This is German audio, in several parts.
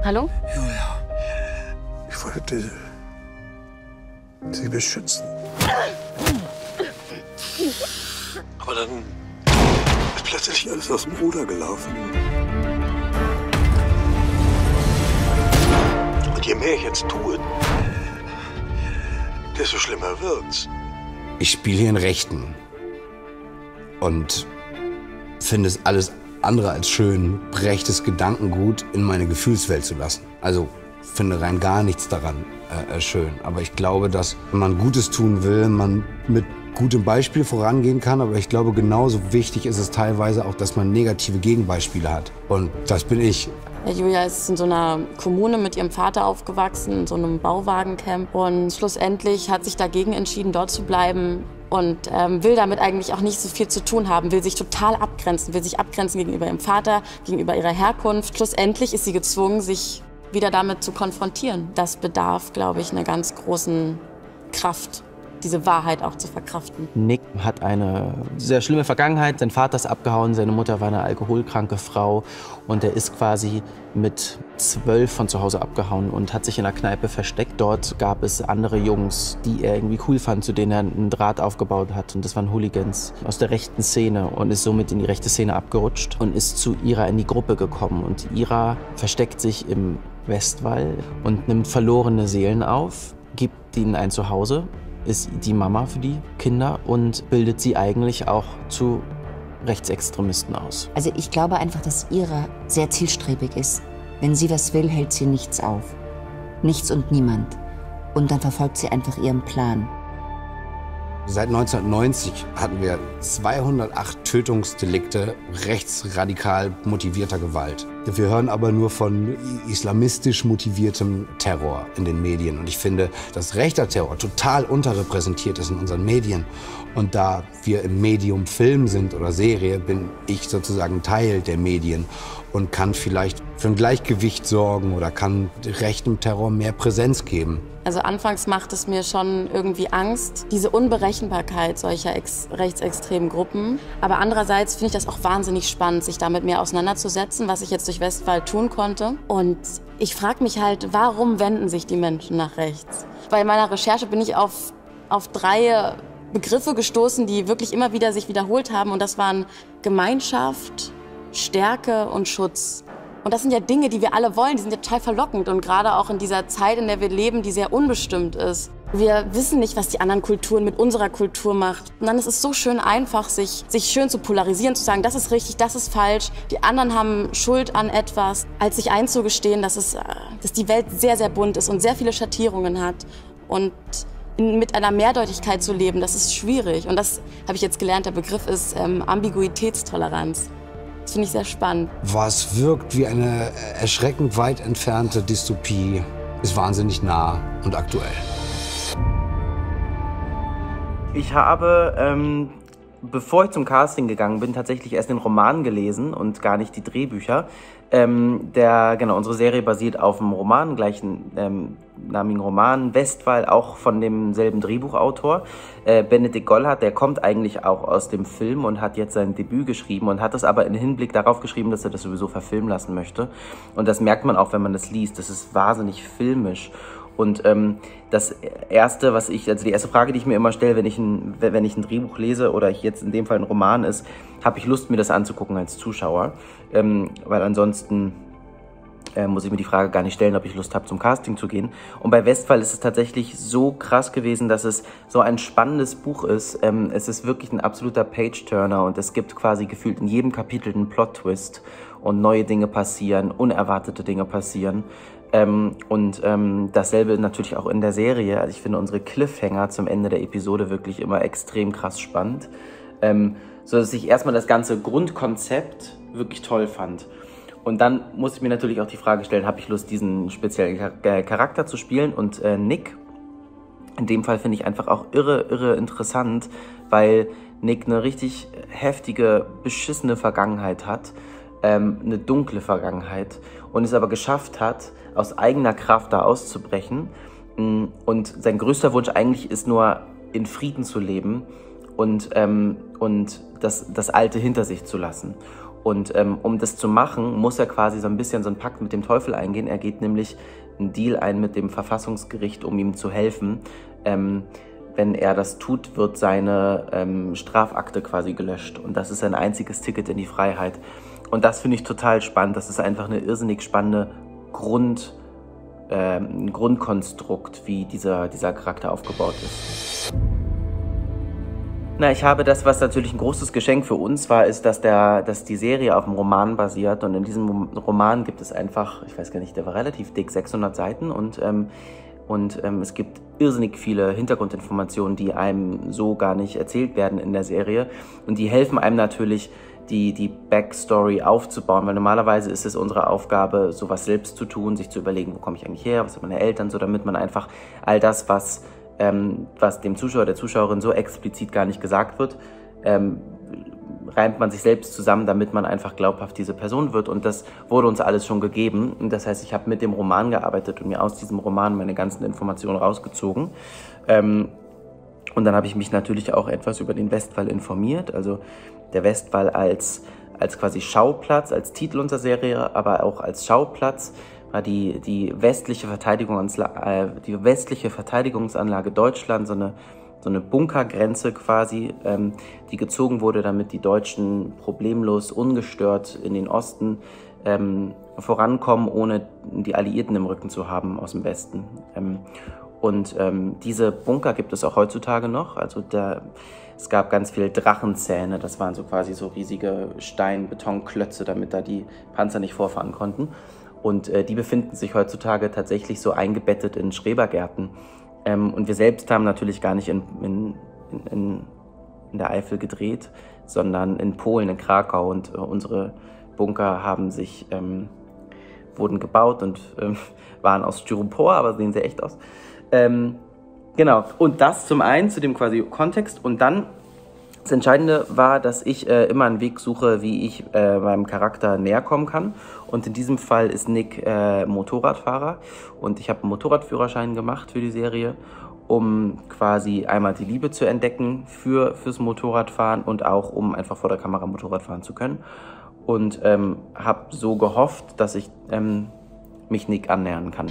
Hallo? Julia, ich wollte Sie beschützen. Aber dann ist plötzlich alles aus dem Ruder gelaufen. Und je mehr ich jetzt tue, desto schlimmer wird's. Ich spiele hier einen Rechten und finde es alles andere als schön, Brechtes Gedankengut in meine Gefühlswelt zu lassen. Also finde rein gar nichts daran schön. Aber ich glaube, dass wenn man Gutes tun will, man mit gutem Beispiel vorangehen kann. Aber ich glaube, genauso wichtig ist es teilweise auch, dass man negative Gegenbeispiele hat. Und das bin ich. Julia ist in so einer Kommune mit ihrem Vater aufgewachsen, in so einem Bauwagencamp. Und schlussendlich hat sich dagegen entschieden, dort zu bleiben. Und will damit eigentlich auch nicht so viel zu tun haben, will sich total abgrenzen, will sich abgrenzen gegenüber ihrem Vater, gegenüber ihrer Herkunft. Schlussendlich ist sie gezwungen, sich wieder damit zu konfrontieren. Das bedarf, glaube ich, einer ganz großen Kraft, diese Wahrheit auch zu verkraften. Nick hat eine sehr schlimme Vergangenheit. Sein Vater ist abgehauen, seine Mutter war eine alkoholkranke Frau und er ist quasi mit 12 von zu Hause abgehauen und hat sich in einer Kneipe versteckt. Dort gab es andere Jungs, die er irgendwie cool fand, zu denen er einen Draht aufgebaut hat. Und das waren Hooligans aus der rechten Szene und ist somit in die rechte Szene abgerutscht und ist zu Ira in die Gruppe gekommen. Und Ira versteckt sich im Westwall und nimmt verlorene Seelen auf, gibt ihnen ein Zuhause, ist die Mama für die Kinder und bildet sie eigentlich auch zu Rechtsextremisten aus. Also ich glaube einfach, dass Ira sehr zielstrebig ist. Wenn sie was will, hält sie nichts auf. Nichts und niemand. Und dann verfolgt sie einfach ihren Plan. Seit 1990 hatten wir 208 Tötungsdelikte rechtsradikal motivierter Gewalt. Wir hören aber nur von islamistisch motiviertem Terror in den Medien. Und ich finde, dass rechter Terror total unterrepräsentiert ist in unseren Medien. Und da wir im Medium Film sind oder Serie, bin ich sozusagen Teil der Medien und kann vielleicht für ein Gleichgewicht sorgen oder kann rechtem Terror mehr Präsenz geben. Also anfangs macht es mir schon irgendwie Angst, diese Unberechenbarkeit solcher rechtsextremen Gruppen. Aber andererseits finde ich das auch wahnsinnig spannend, sich damit mehr auseinanderzusetzen, was ich jetzt durch Westwall tun konnte. Und ich frage mich halt, warum wenden sich die Menschen nach rechts? Bei meiner Recherche bin ich auf 3 Begriffe gestoßen, die wirklich immer wieder sich wiederholt haben. Und das waren Gemeinschaft, Stärke und Schutz. Und das sind ja Dinge, die wir alle wollen, die sind ja total verlockend. Und gerade auch in dieser Zeit, in der wir leben, die sehr unbestimmt ist. Wir wissen nicht, was die anderen Kulturen mit unserer Kultur macht. Und dann ist es so schön einfach, sich schön zu polarisieren, zu sagen, das ist richtig, das ist falsch. Die anderen haben Schuld an etwas, als sich einzugestehen, dass die Welt sehr, sehr bunt ist und sehr viele Schattierungen hat. Und mit einer Mehrdeutigkeit zu leben, das ist schwierig. Und das habe ich jetzt gelernt, der Begriff ist Ambiguitätstoleranz. Das finde ich sehr spannend. Was wirkt wie eine erschreckend weit entfernte Dystopie, ist wahnsinnig nah und aktuell. Ich habe, bevor ich zum Casting gegangen bin, tatsächlich erst den Roman gelesen und gar nicht die Drehbücher. Unsere Serie basiert auf einem Roman, gleichnamigen Roman, Westwall, auch von demselben Drehbuchautor. Benedikt Gollhardt, der kommt eigentlich auch aus dem Film und hat jetzt sein Debüt geschrieben und hat es aber im Hinblick darauf geschrieben, dass er das sowieso verfilmen lassen möchte. Und das merkt man auch, wenn man das liest. Das ist wahnsinnig filmisch. Und die erste Frage, die ich mir immer stelle, wenn ich ein Drehbuch lese oder jetzt in dem Fall ein Roman ist, habe ich Lust, mir das anzugucken als Zuschauer. Weil ansonsten muss ich mir die Frage gar nicht stellen, ob ich Lust habe, zum Casting zu gehen. Und bei Westwall ist es tatsächlich so krass gewesen, dass es so ein spannendes Buch ist. Es ist wirklich ein absoluter Page-Turner und es gibt quasi gefühlt in jedem Kapitel einen Plot-Twist und neue Dinge passieren, unerwartete Dinge passieren. Dasselbe natürlich auch in der Serie. Also ich finde unsere Cliffhanger zum Ende der Episode wirklich immer extrem krass spannend. So dass ich erstmal das ganze Grundkonzept wirklich toll fand. Und dann muss ich mir natürlich auch die Frage stellen, habe ich Lust, diesen speziellen Charakter zu spielen? Und Nick, in dem Fall finde ich einfach auch irre interessant, weil Nick eine richtig heftige, beschissene Vergangenheit hat. Eine dunkle Vergangenheit und es aber geschafft hat, aus eigener Kraft da auszubrechen. Und sein größter Wunsch eigentlich ist nur, in Frieden zu leben und das Alte hinter sich zu lassen. Und um das zu machen, muss er quasi so ein bisschen so einen Pakt mit dem Teufel eingehen. Er geht nämlich einen Deal ein mit dem Verfassungsgericht, um ihm zu helfen. Wenn er das tut, wird seine Strafakte quasi gelöscht. Und das ist sein einziges Ticket in die Freiheit. Und das finde ich total spannend. Das ist einfach eine irrsinnig spannende Grundkonstrukt, wie dieser Charakter aufgebaut ist. Na, ich habe das, was natürlich ein großes Geschenk für uns war, ist, dass die Serie auf einem Roman basiert. Und in diesem Roman gibt es einfach, ich weiß gar nicht, der war relativ dick, 600 Seiten. Und es gibt irrsinnig viele Hintergrundinformationen, die einem so gar nicht erzählt werden in der Serie. Und die helfen einem natürlich, die Backstory aufzubauen, weil normalerweise ist es unsere Aufgabe, sowas selbst zu tun, sich zu überlegen, wo komme ich eigentlich her, was sind meine Eltern, so damit man einfach all das, was dem Zuschauer, der Zuschauerin so explizit gar nicht gesagt wird, reimt man sich selbst zusammen, damit man einfach glaubhaft diese Person wird. Und das wurde uns alles schon gegeben. Und das heißt, ich habe mit dem Roman gearbeitet und mir aus diesem Roman meine ganzen Informationen rausgezogen. Und dann habe ich mich natürlich auch etwas über den Westwall informiert. Also der Westwall als quasi Schauplatz, als Titel unserer Serie, aber auch als Schauplatz war die westliche Verteidigungsanlage Deutschland, so eine Bunkergrenze quasi, die gezogen wurde, damit die Deutschen problemlos, ungestört in den Osten vorankommen, ohne die Alliierten im Rücken zu haben aus dem Westen. Diese Bunker gibt es auch heutzutage noch. Also es gab ganz viele Drachenzähne, das waren so quasi so riesige Stein-Betonklötze, damit da die Panzer nicht vorfahren konnten. Und die befinden sich heutzutage tatsächlich so eingebettet in Schrebergärten. Und wir selbst haben natürlich gar nicht in der Eifel gedreht, sondern in Polen, in Krakau. Und unsere Bunker wurden gebaut und waren aus Styropor, aber sehen sehr echt aus. Genau, und das zum einen zu dem quasi Kontext. Und dann das Entscheidende war, dass ich immer einen Weg suche, wie ich meinem Charakter näher kommen kann. Und in diesem Fall ist Nick Motorradfahrer. Und ich habe einen Motorradführerschein gemacht für die Serie, um quasi einmal die Liebe zu entdecken fürs Motorradfahren und auch um einfach vor der Kamera Motorrad fahren zu können. Und habe so gehofft, dass ich mich Nick annähern kann.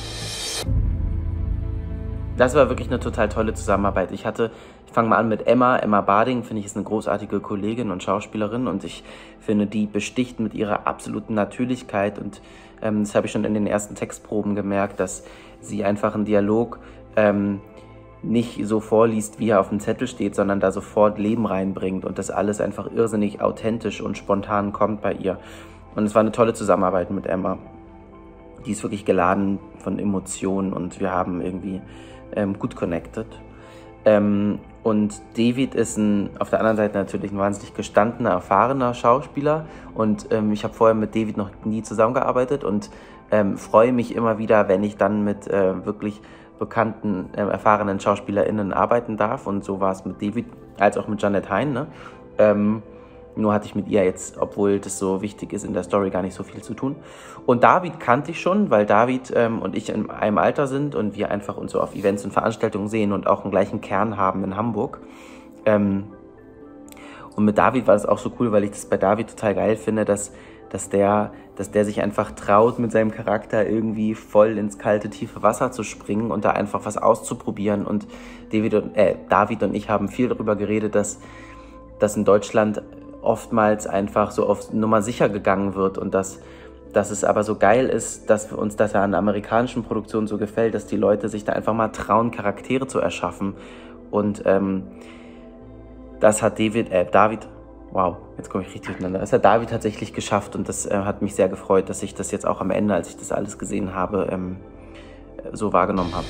Das war wirklich eine total tolle Zusammenarbeit. Ich fange mal an mit Emma Barding, finde ich, ist eine großartige Kollegin und Schauspielerin und ich finde, die besticht mit ihrer absoluten Natürlichkeit und das habe ich schon in den ersten Textproben gemerkt, dass sie einfach einen Dialog nicht so vorliest, wie er auf dem Zettel steht, sondern da sofort Leben reinbringt und das alles einfach irrsinnig authentisch und spontan kommt bei ihr. Und es war eine tolle Zusammenarbeit mit Emma. Die ist wirklich geladen von Emotionen und wir haben irgendwie gut connected. Und David ist auf der anderen Seite natürlich ein wahnsinnig gestandener, erfahrener Schauspieler und ich habe vorher mit David noch nie zusammengearbeitet und freue mich immer wieder, wenn ich dann mit wirklich bekannten, erfahrenen SchauspielerInnen arbeiten darf und so war es mit David als auch mit Jeanette Hein, ne? Nur hatte ich mit ihr jetzt, obwohl das so wichtig ist in der Story, gar nicht so viel zu tun. Und David kannte ich schon, weil David und ich in einem Alter sind und wir einfach uns so auf Events und Veranstaltungen sehen und auch einen gleichen Kern haben in Hamburg. Und mit David war das auch so cool, weil ich das bei David total geil finde, dass der sich einfach traut, mit seinem Charakter irgendwie voll ins kalte, tiefe Wasser zu springen und da einfach was auszuprobieren. Und David und ich haben viel darüber geredet, dass in Deutschland oftmals einfach so auf Nummer sicher gegangen wird und dass es aber so geil ist, dass uns das ja an der amerikanischen Produktion so gefällt, dass die Leute sich da einfach mal trauen, Charaktere zu erschaffen. Und das hat David, wow, jetzt komme ich richtig durcheinander, das hat David tatsächlich geschafft und das hat mich sehr gefreut, dass ich das jetzt auch am Ende, als ich das alles gesehen habe, so wahrgenommen habe.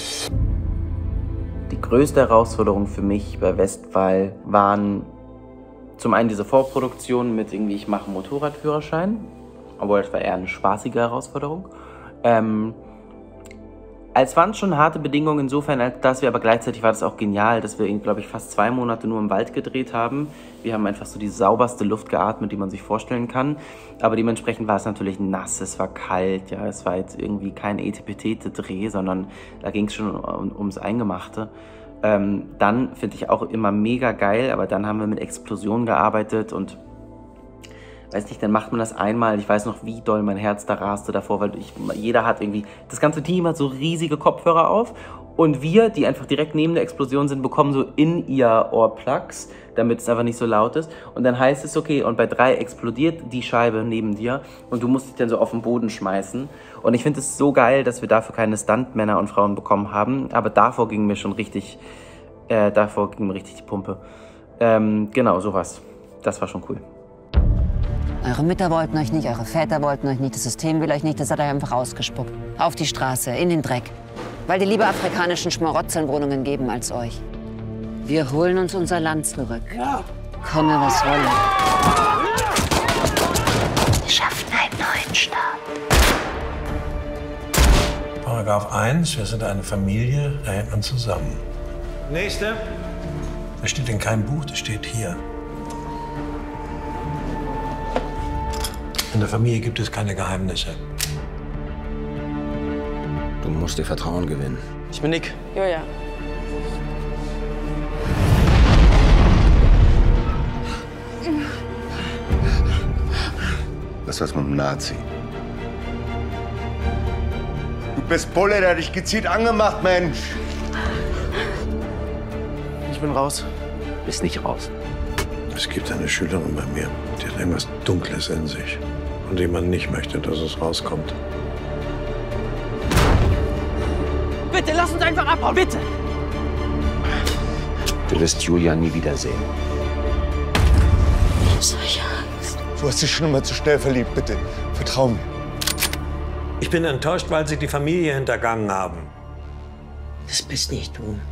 Die größte Herausforderung für mich bei Westwall waren zum einen diese Vorproduktion mit irgendwie, ich mache einen Motorradführerschein, obwohl das war eher eine spaßige Herausforderung. Es waren schon harte Bedingungen insofern, dass wir aber gleichzeitig war das auch genial, dass wir, glaube ich, fast 2 Monate nur im Wald gedreht haben. Wir haben einfach so die sauberste Luft geatmet, die man sich vorstellen kann. Aber dementsprechend war es natürlich nass, es war kalt, ja, es war jetzt irgendwie kein Etepetete-Dreh, sondern da ging es schon ums Eingemachte. Dann finde ich auch immer mega geil, aber dann haben wir mit Explosionen gearbeitet und weiß nicht, dann macht man das einmal. Ich weiß noch, wie doll mein Herz da raste davor, weil jeder hat irgendwie, das ganze Team hat so riesige Kopfhörer auf und wir, die einfach direkt neben der Explosion sind, bekommen so In-Ear-Ohr-Plugs, damit es einfach nicht so laut ist. Und dann heißt es, okay, und bei 3 explodiert die Scheibe neben dir und du musst dich dann so auf den Boden schmeißen. Und ich finde es so geil, dass wir dafür keine Stuntmänner und Frauen bekommen haben, aber davor ging mir richtig die Pumpe. Genau, sowas. Das war schon cool. Eure Mütter wollten euch nicht, eure Väter wollten euch nicht, das System will euch nicht, das hat euch einfach ausgespuckt. Auf die Straße, in den Dreck. Weil die lieber afrikanischen Schmarotzeln Wohnungen geben als euch. Wir holen uns unser Land zurück. Ja. Komme, was wolle. Wir schaffen einen neuen Staat. Paragraph 1, wir sind eine Familie, da hält man zusammen. Nächste. Das steht in keinem Buch, das steht hier. In der Familie gibt es keine Geheimnisse. Du musst dir Vertrauen gewinnen. Ich bin Nick. Julia. Das ist was mit einem Nazi. Du bist Bulle, der hat dich gezielt angemacht, Mensch. Ich bin raus. Bist nicht raus. Es gibt eine Schülerin bei mir, die hat irgendwas Dunkles in sich, von dem man nicht möchte, dass es rauskommt. Bitte, lass uns einfach abhauen, bitte! Du wirst Julia nie wiedersehen. Ich hab solche Angst. Du hast dich schon immer zu schnell verliebt, bitte. Vertrau mir. Ich bin enttäuscht, weil Sie die Familie hintergangen haben. Das bist nicht du.